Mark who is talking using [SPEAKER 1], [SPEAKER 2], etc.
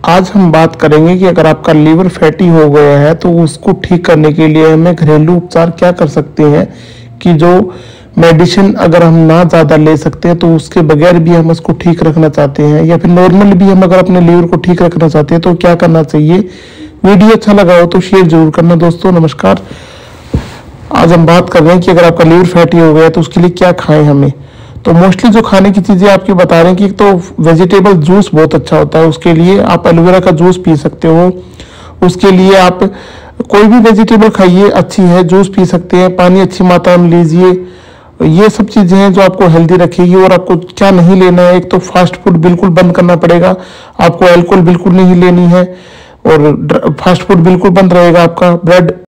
[SPEAKER 1] आज हम बात करेंगे कि अगर आपका लीवर फैटी हो गया है तो उसको ठीक करने के लिए हमें घरेलू उपचार क्या कर सकते हैं, कि जो मेडिसिन अगर हम ना ज़्यादा ले सकते हैं तो उसके बगैर भी हम उसको ठीक रखना चाहते हैं, या फिर नॉर्मल भी हम अगर अपने लीवर को ठीक रखना चाहते हैं तो क्या करना चाहिए। वीडियो अच्छा लगा हो तो शेयर जरूर करना। दोस्तों नमस्कार, आज हम बात कर रहे हैं कि अगर आपका लीवर फैटी हो गया है तो उसके लिए क्या खाएं हमें। तो मोस्टली जो खाने की चीज़ें आपकी बता रहे हैं कि एक तो वेजिटेबल जूस बहुत अच्छा होता है, उसके लिए आप एलोवेरा का जूस पी सकते हो। उसके लिए आप कोई भी वेजिटेबल खाइए, अच्छी है, जूस पी सकते हैं, पानी अच्छी मात्रा में लीजिए। ये सब चीज़ें हैं जो आपको हेल्दी रखेगी। और आपको क्या नहीं लेना है, एक तो फास्ट फूड बिल्कुल बंद करना पड़ेगा, आपको अल्कोहल बिल्कुल नहीं लेनी है, और फास्ट फूड बिल्कुल बंद रहेगा आपका। ब्रेड